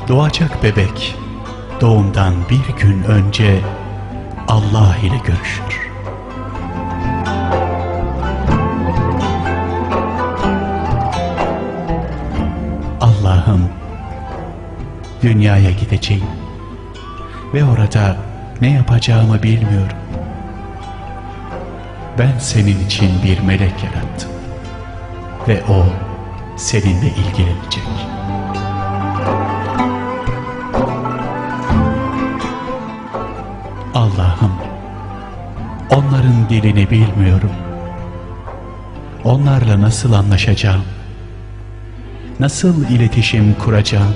Doğacak bebek doğumdan bir gün önce Allah ile görüşür. Allah'ım, dünyaya gideceğim ve orada ne yapacağımı bilmiyorum. Ben senin için bir melek yarattım ve o seninle ilgilenecek. Allah'ım, onların dilini bilmiyorum. Onlarla nasıl anlaşacağım? Nasıl iletişim kuracağım?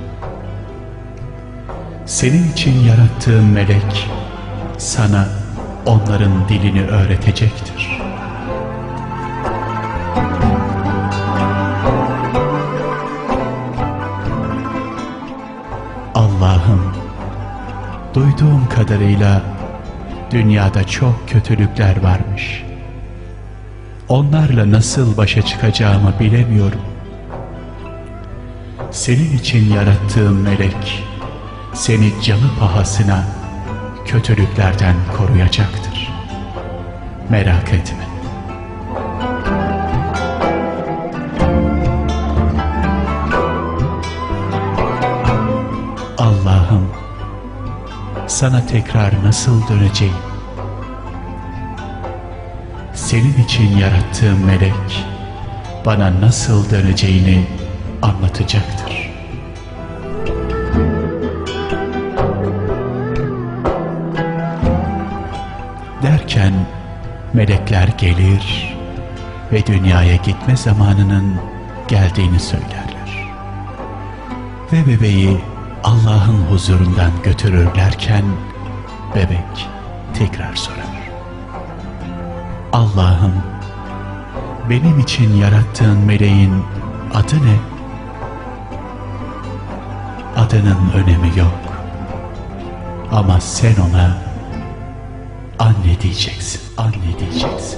Senin için yarattığım melek sana onların dilini öğretecektir. Allah'ım, duyduğum kadarıyla dünyada çok kötülükler varmış. Onlarla nasıl başa çıkacağımı bilemiyorum. Senin için yarattığım melek seni canı pahasına kötülüklerden koruyacaktır. Merak etme. Allah'ım, sana tekrar nasıl döneceğim? Senin için yarattığım melek bana nasıl döneceğini anlatacaktır. Derken melekler gelir ve dünyaya gitme zamanının geldiğini söylerler. Ve bebeği Allah'ın huzurundan götürürlerken bebek tekrar sorar: Allah'ım, benim için yarattığın meleğin adı ne? Adının önemi yok. Ama sen ona anne diyeceksin, anne diyeceksin.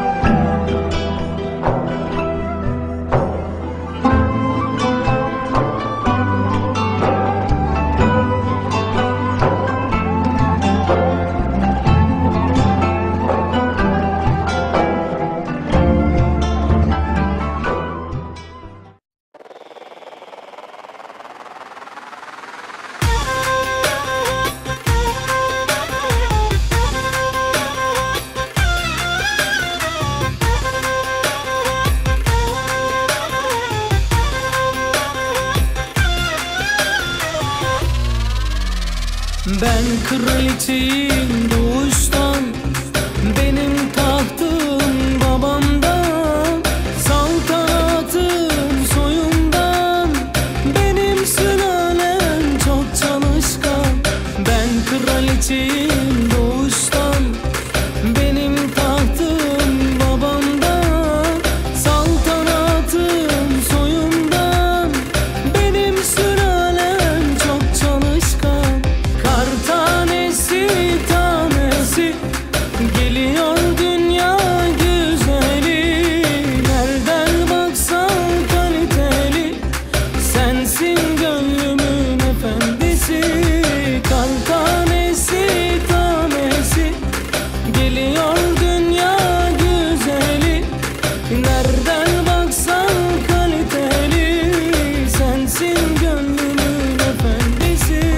Ben kraliçeyim doğuştan, benim tahtım babamdan, saltanatım soyumdan, benim sülalem çok çalışkan. Ben kraliçeyim doğuştan, benim tahtım babamdan, saltanatım soyumdan, benim sülalem çok çalışkan. Kar tanesi tanesi geliyor dünya güzeli, nereden baksan kaliteli, sensin gönlümün efendisi. Kar tanesi tanesi geliyor dünya güzeli, nereden baksan kaliteli, sensin gönlümün efendisi.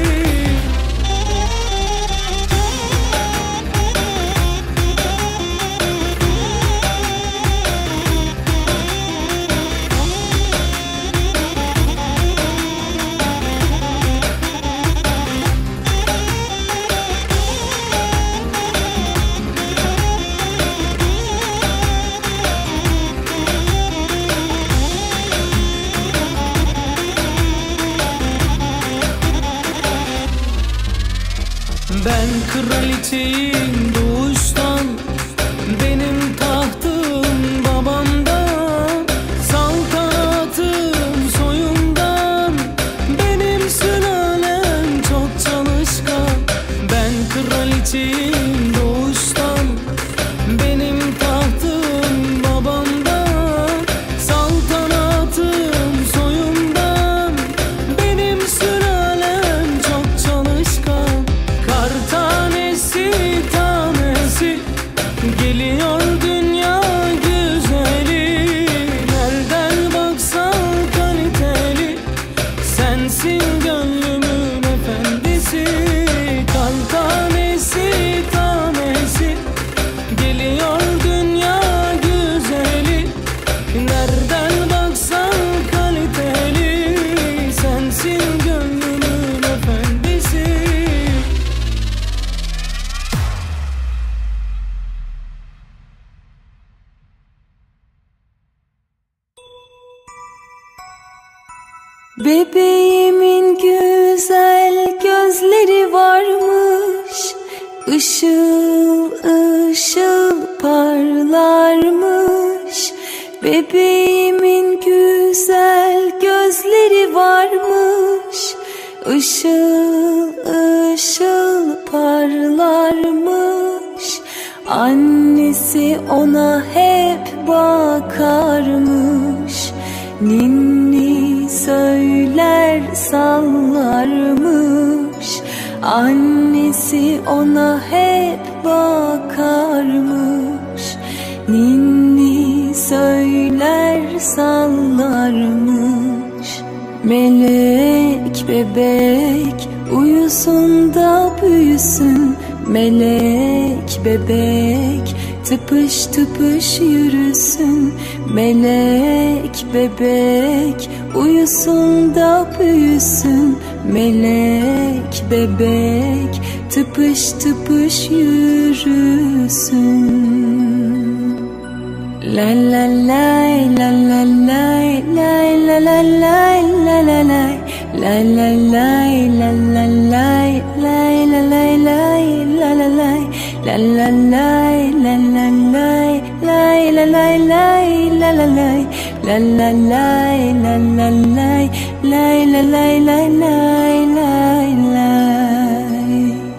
Ben kraliçeyim doğuştan, benim tahtım babamdan, saltanatım soyumdan, benim sülalem çok çalışkan. Ben kraliçeyim doğuştan, benim tahtım babamdan, saltanatım soyumdan, benim sülalem Bebeğimin güzel gözleri varmış, ışıl ışıl parlarmış. Bebeğimin güzel gözleri varmış, ışıl ışıl parlarmış. Annesi ona hep bakarmış, ninni söyler sallarmış. Annesi ona hep bakarmış, ninni söyler sallarmış. Melek bebek uyusun da büyüsün, melek bebek tıpış tıpış yürüsün. Melek bebek uyusun da büyüsün, melek bebek tıpış tıpış yürüsün. La la lay la la lay lay la la lay la la lay la la lay la la lay lay la lay lay la la lay la la lay la la lay lay la lay lay la la lay la la lay la la lay lay la lay lay lay lay lay.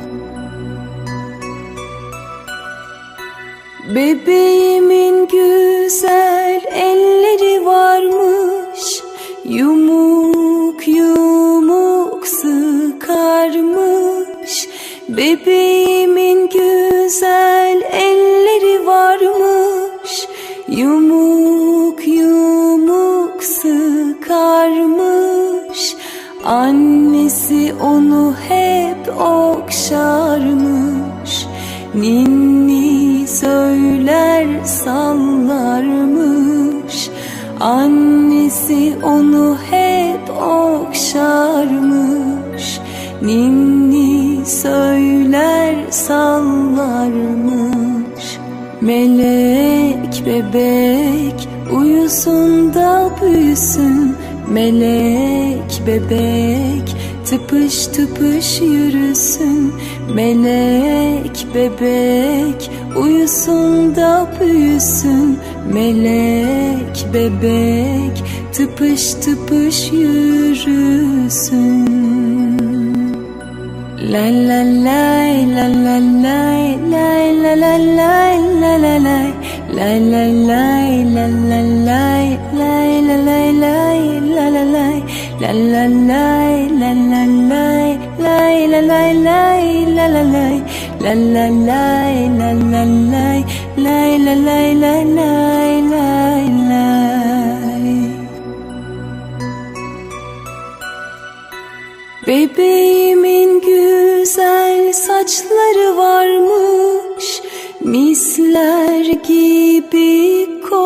Bebeğimin güzel elleri varmış, yumuk yumuk sıkarmış. Bebeğimin güzel elleri varmış, yumuk yumuk sıkarmış. Annesi onu hep okşarmış, ninni söyler sallarmış. Annesi onu hep okşarmış, ninni söyler sallarmış. Melek bebek uyusun da büyüsün, melek bebek tıpış tıpış yürüsün. Melek bebek uyusun da büyüsün, melek bebek tıpış tıpış yürüsün. La la lay la la lay lay la la lay la la lay la la lay la la lay lay la lay lay la la lay la la lay la la lay lay la lay lay la la lay la la lay la la lay lay la lay lay lay lay lay. Bebeğimin güzel saçları varmış, misler gibi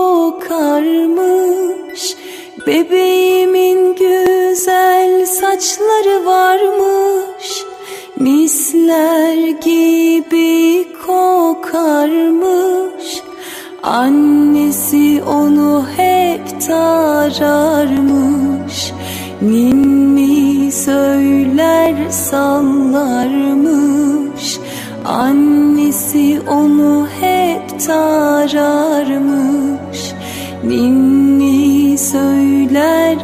kokarmış. Bebeğimin güzel saçları varmış, misler gibi kokarmış. Annesi onu hep tararmış, ninni söyler sallarmış. Annesi onu hep tararmış, ninni söyler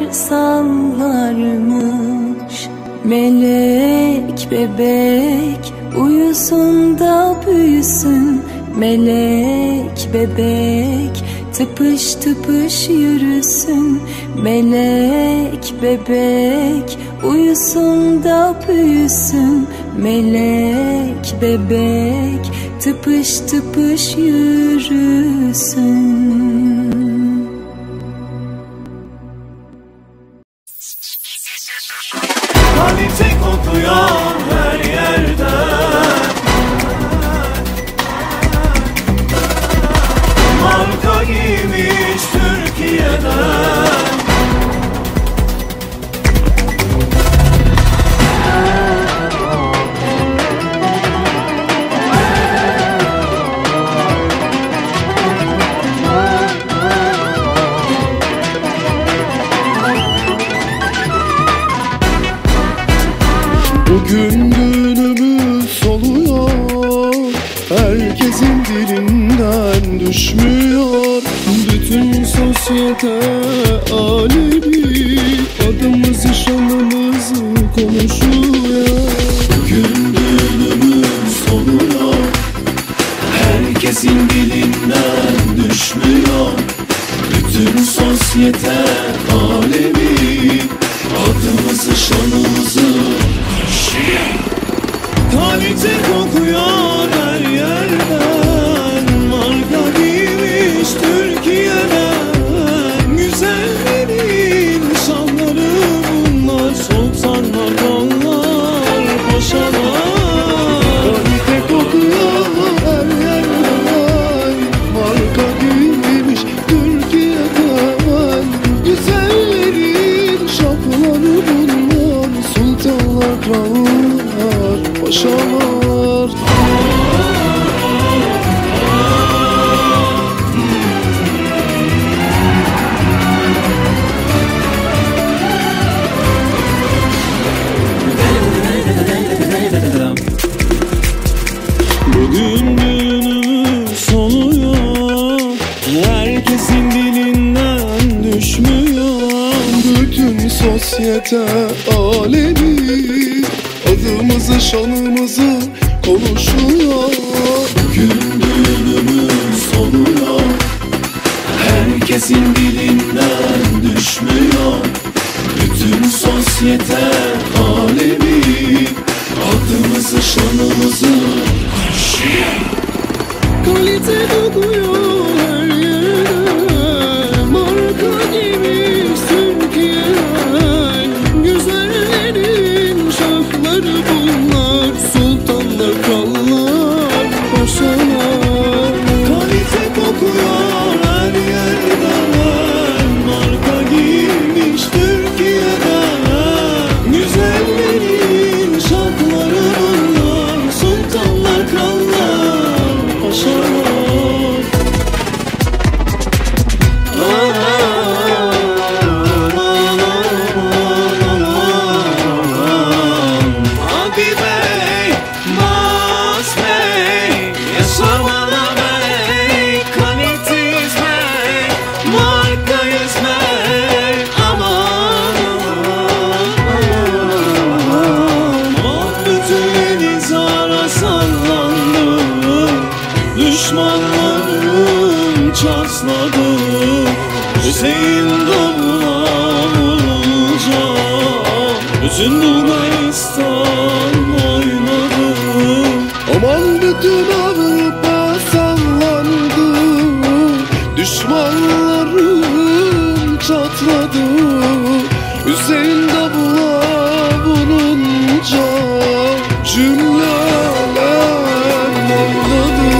sallarmış. Melek bebek uyusun da büyüsün, melek bebek tıpış tıpış yürüsün. Melek bebek uyusun da büyüsün, melek bebek tıpış tıpış yürüsün. Kalite kokuyor her yerde, marka giymiş Türkiye'den. sosyete alemi adımızı şanımızı konuşuyor. Bugün düğünümüz oluyor, herkesin dilinden düşmüyor. Bütün sosyete alemi adımızı şanımızı kalite kokuyor her yerden, marka giymiş Türkiye'den. Güzellerin şanları bunlar, sultanlar onlar, paşalar. Kalite kokuyor her yerden, marka giymiş Türkiye'den. Güzellerin şapları bunlar, sultanlar, krallar, paşalar. Bugün düğünümüz oluyor, herkesin dilinden düşmüyor. Bütün sosyete alemi adımızı şanımızı konuşuyor. Bugün düğünümüz oluyor, herkesin dilinden düşmüyor. Bütün sosyete alemi adımızı şanımızı Kalite kokuyor her yere, marka giymiş Türkiye'den. Güzellerin şafları bunlar, sultanlar, krallar, paşalar. kalite kokuyor her yerden, marka giymiş Türkiye'den. Güzellerin şarkıları bunlar, sultanlar, krallar, paşalar. Abi bey, Mas bey, yaşamana bey, kalitiz bey, markayız bey, aman aman. Bütün izara sallandı, düşmanlarım çatladı. Hüseyin davula vurunca bütün Bulgaristan oynadı. Aman bütün Avrupa sallandı, düşmanlarım çatladı. Hüseyin davula vurunca cümle alem oynadı.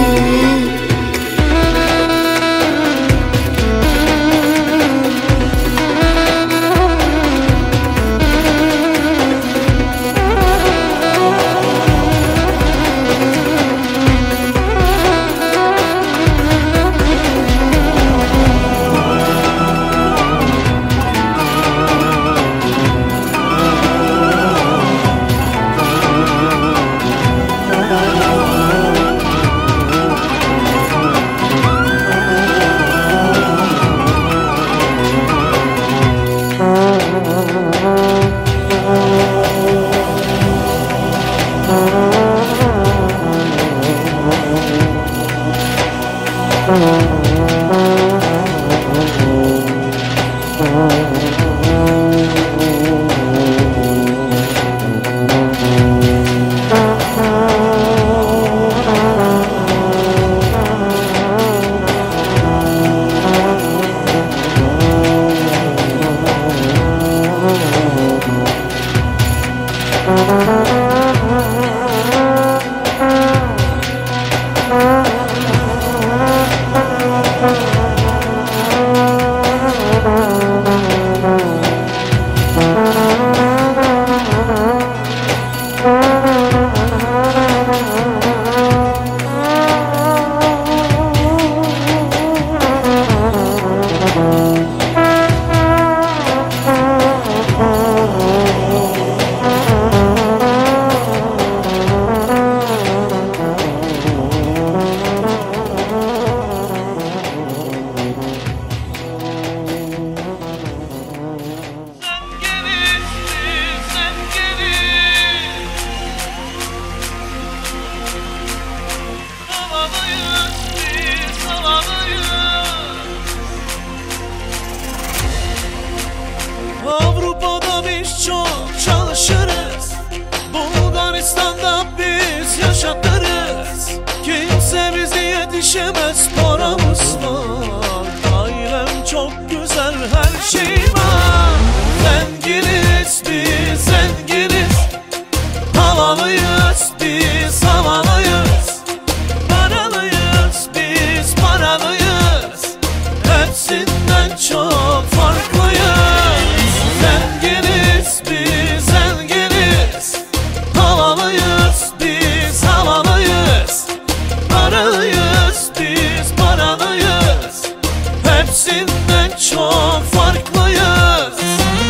biz çok çalışırız, Bulgaristan'da biz yaşatırız. Kimse bizi yetişemez, paramız var, ailem çok güzel, her şey var. Zenginiz biz zenginiz, havalıyız biz havalıyız, paralıyız biz paralıyız, hepsinden çok farklıyız. Zenginiz biz zenginiz, havalıyız biz havalıyız, paralıyız biz paralıyız, hepsinden çok farklıyız.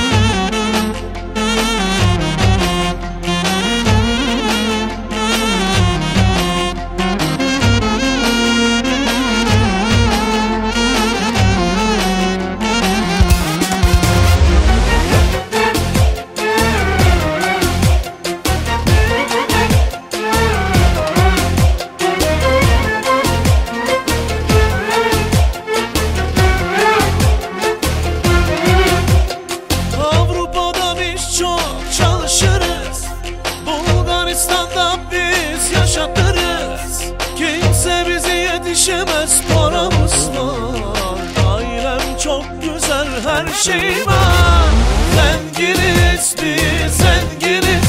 Avrupa'da biz çok çalışırız, Bulgaristan'da biz yaşatırız. Kimse bizi yetişemez, paramız var, ailem çok güzel, her şey var. Zenginiz biz zenginiz,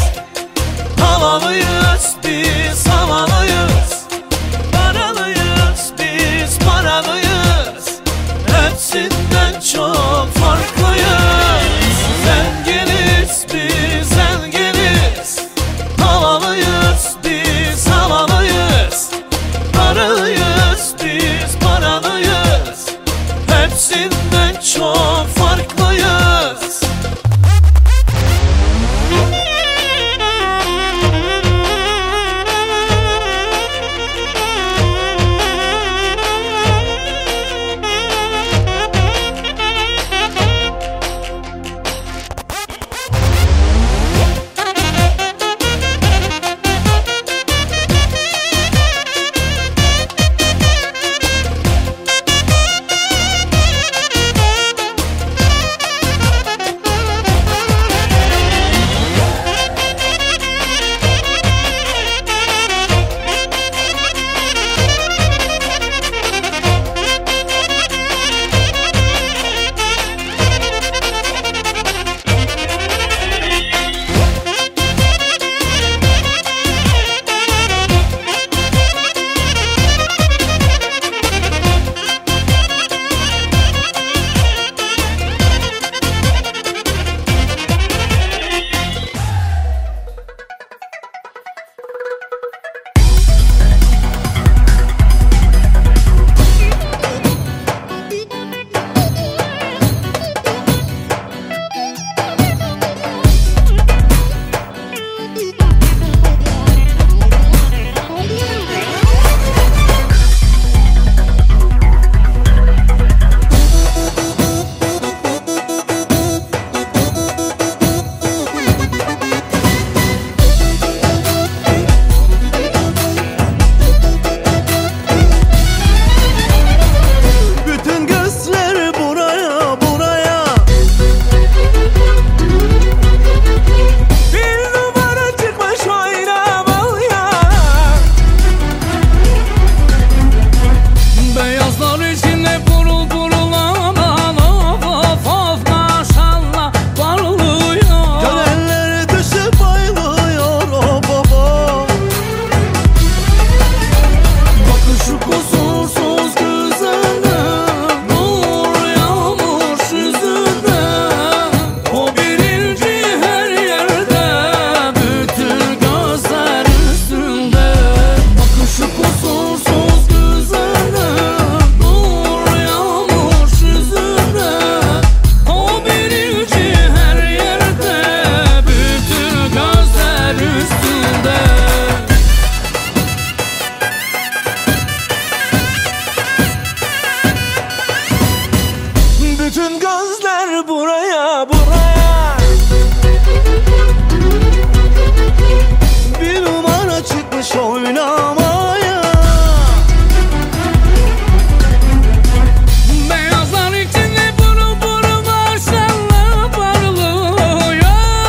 havalıyız biz havalıyız, paralıyız biz paralıyız, hepsinden çok farklıyız. Zenginiz biz zenginiz, havalıyız biz havalıyız, paralıyız biz paralıyız, hepsinden çok farklıyız. Beyazlar içinde buru buru maşallah parlıyor.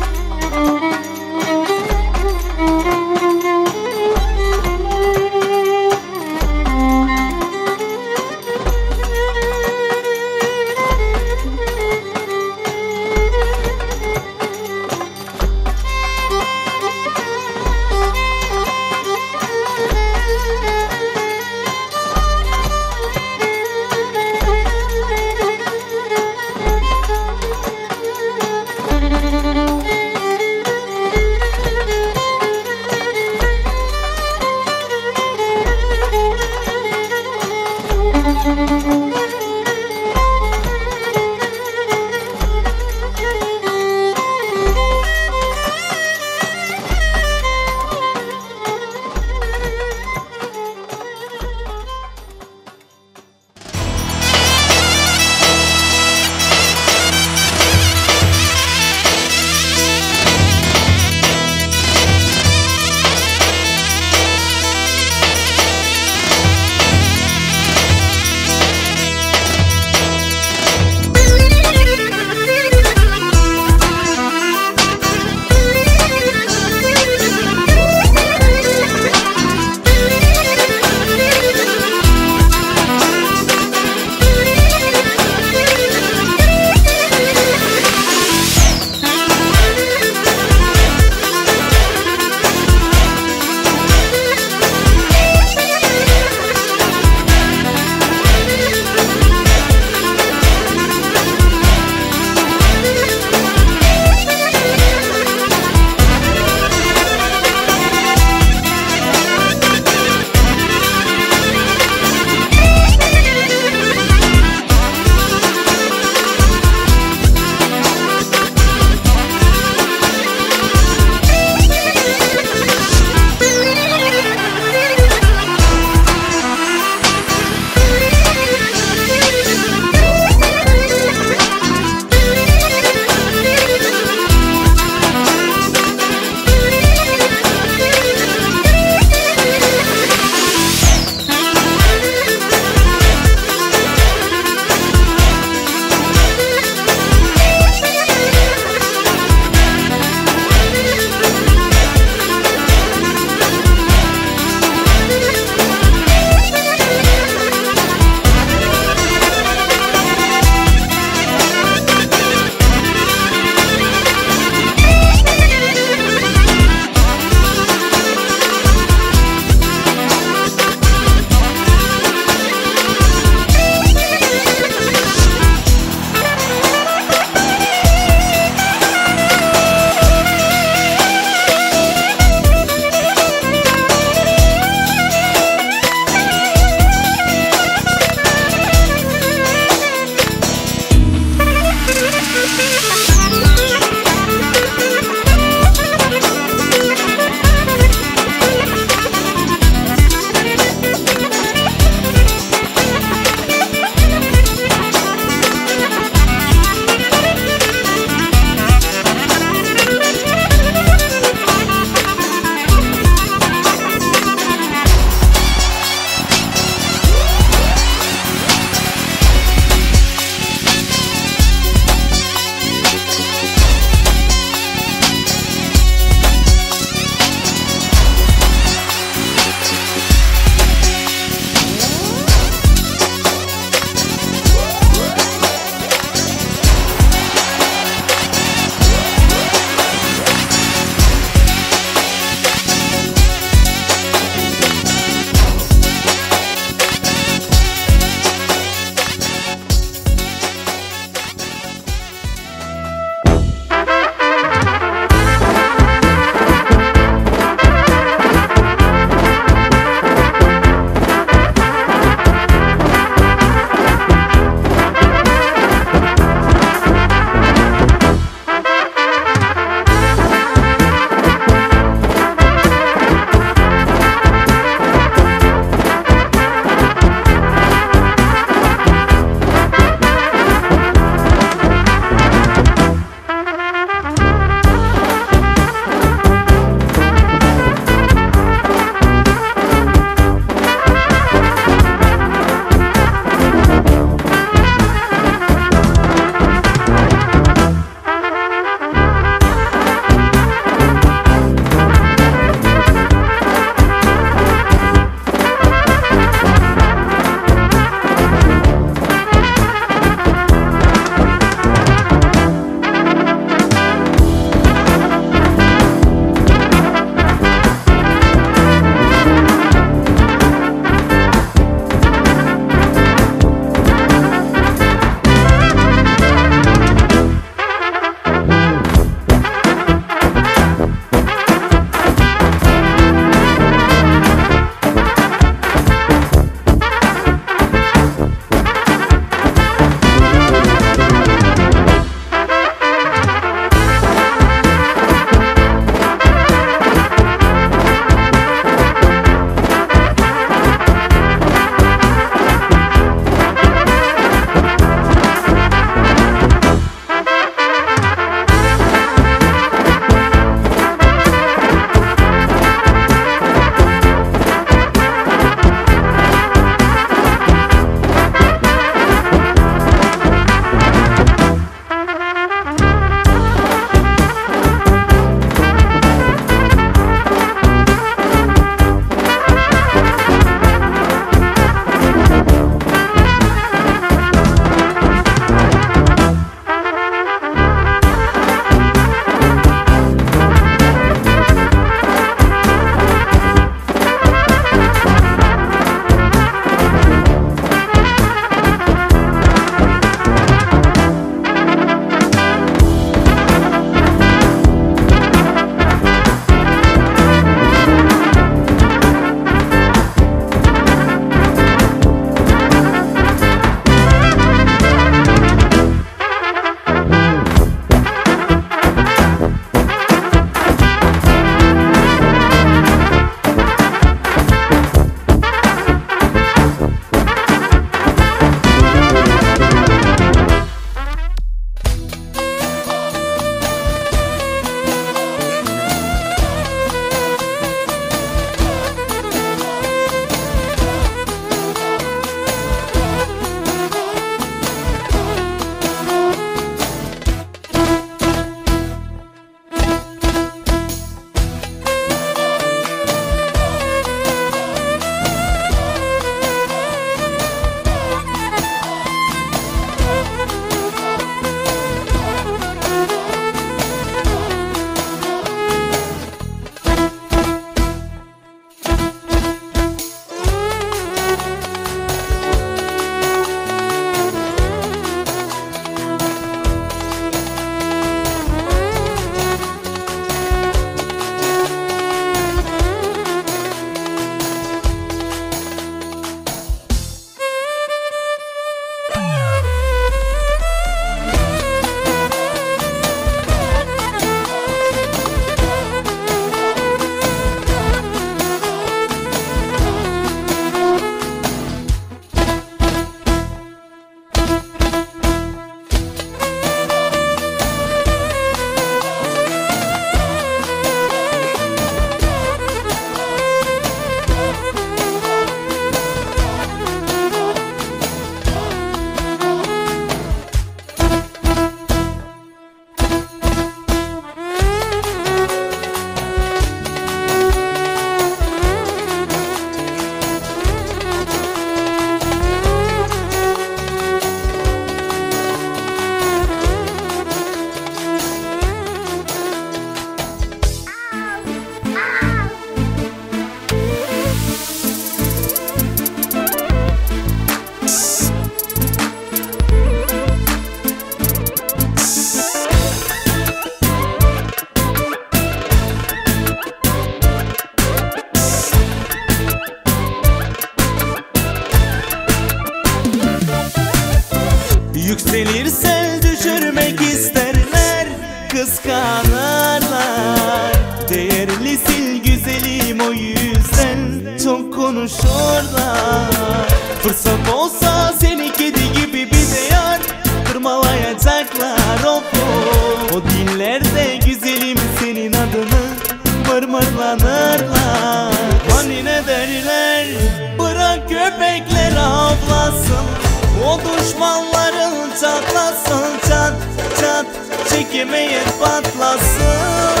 İstenirse düşürmek isterler, kıskanırlar. Değerlisin güzelim, o yüzden çok konuşurlar. Fırsat olsa seni kedi gibi bir de yar tırmalayacaklar. O dillerde güzelim senin adını mırmırlanırlar. Hani ne derler, bırak köpekler avlasın, o düşmanların çatlasın, çat çat çekemeyen patlasın.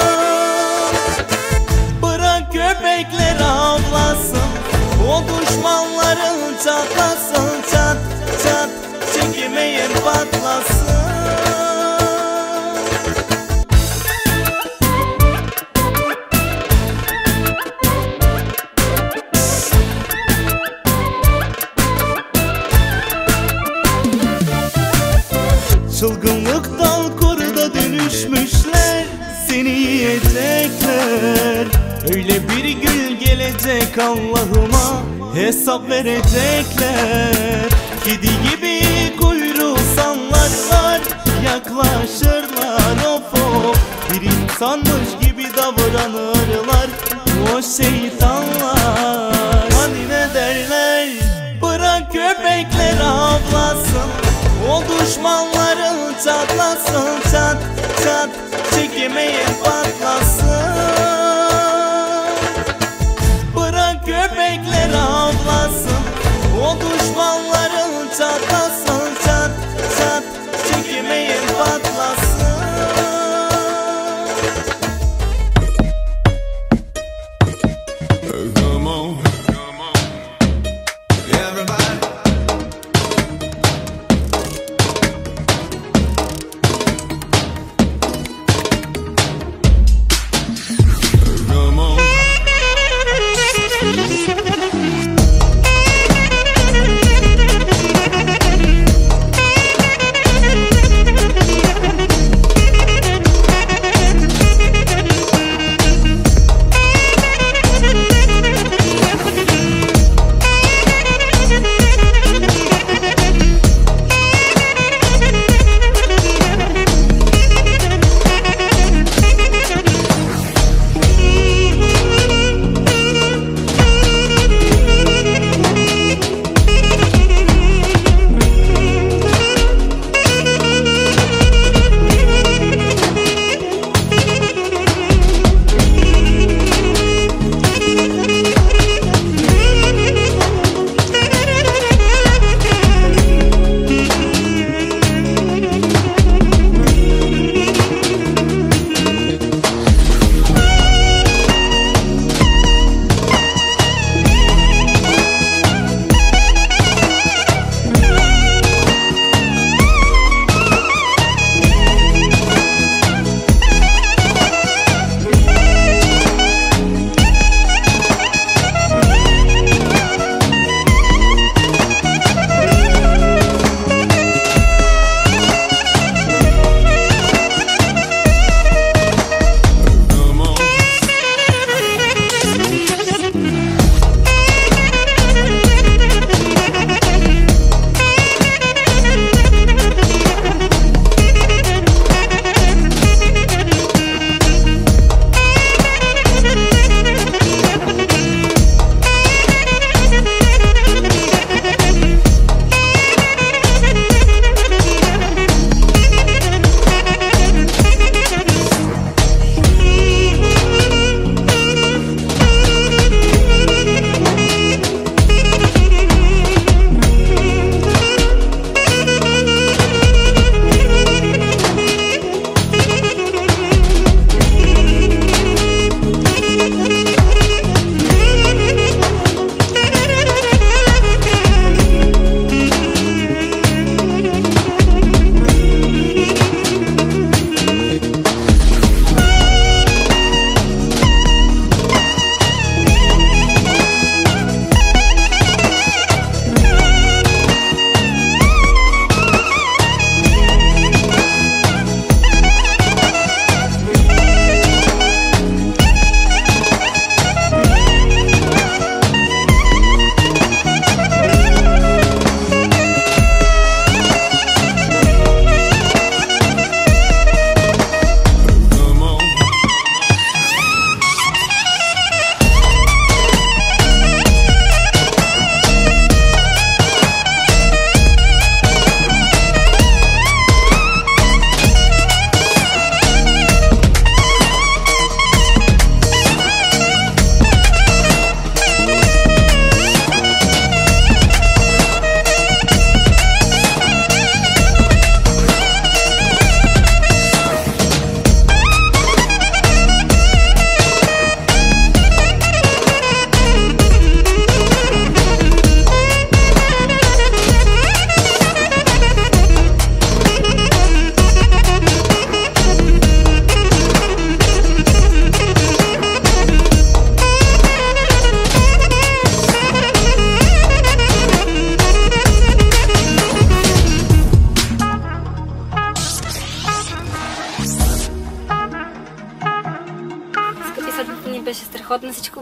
Bırak köpekler avlasın, o düşmanların çatlasın, çat çat çekemeyen patlasın. Çılgınlıktan kurda dönüşmüşler, seni yiyecekler. Öyle bir gün gelecek Allah'ıma hesap verecekler. Kedi gibi kuyruğu sallarlar, yaklaşırlar of. Bir insanmış gibi davranırlar o şeytanlar. Hani ne derler, bırak köpekler avlasın, o düşmanların çatlasın, çat çat çekemeyen patlasın. Bırak köpekler avlasın, o düşmanların çatlasın, çat çat çekemeyen patlasın. Come on, everybody. Come on.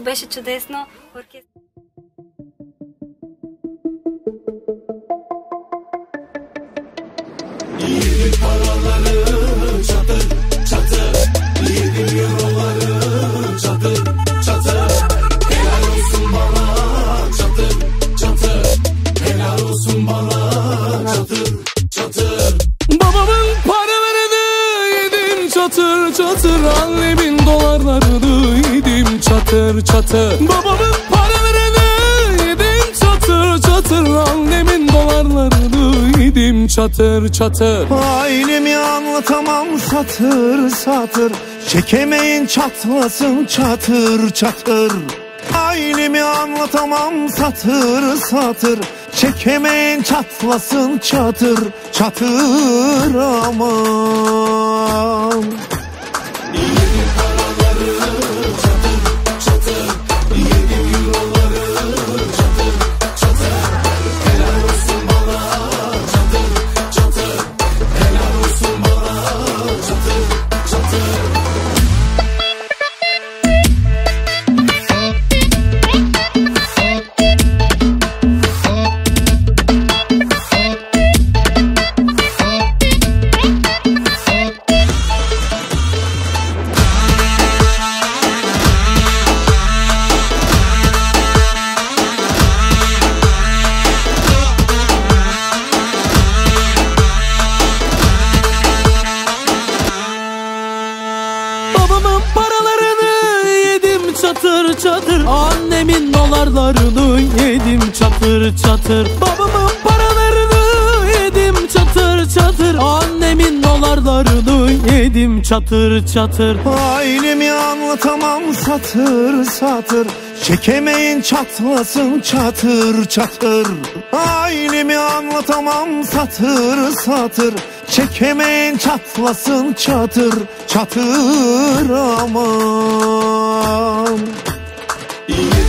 беше чудесно. Yedim paraları çatır çatır, yedim euroları çatır çatır. Helal olsun bana çatır çatır, helal olsun bana çatır çatır. Babamın paralarını yedim çatır çatır, annemin dolarlarını yedim çatır çatır. Babamın paralarını yedim çatır çatır, annemin dolarlarını yedim çatır çatır. Ailemi anlatamam satır satır, çekemeyin çatlasın çatır çatır. Ailemi anlatamam satır satır, çekemeyin çatlasın çatır çatır aman. Yedim paraları çatır çatır, yedim euroları çatır çatır. Helal olsun bana çatır çatır, helal olsun bana çatır çatır. Babamın paralarını yedim çatır çatır, annemin dolarlarını yedim çatır çatır. Babamın paralarını yedim çatır çatır, annemin dolarlarını yedim çatır çatır. Ailemi anlatamam satır satır, çekemeyin çatlasın çatır çatır. Ailemi anlatamam satır satır, çekemeyin çatlasın çatır çatır aman. Yedim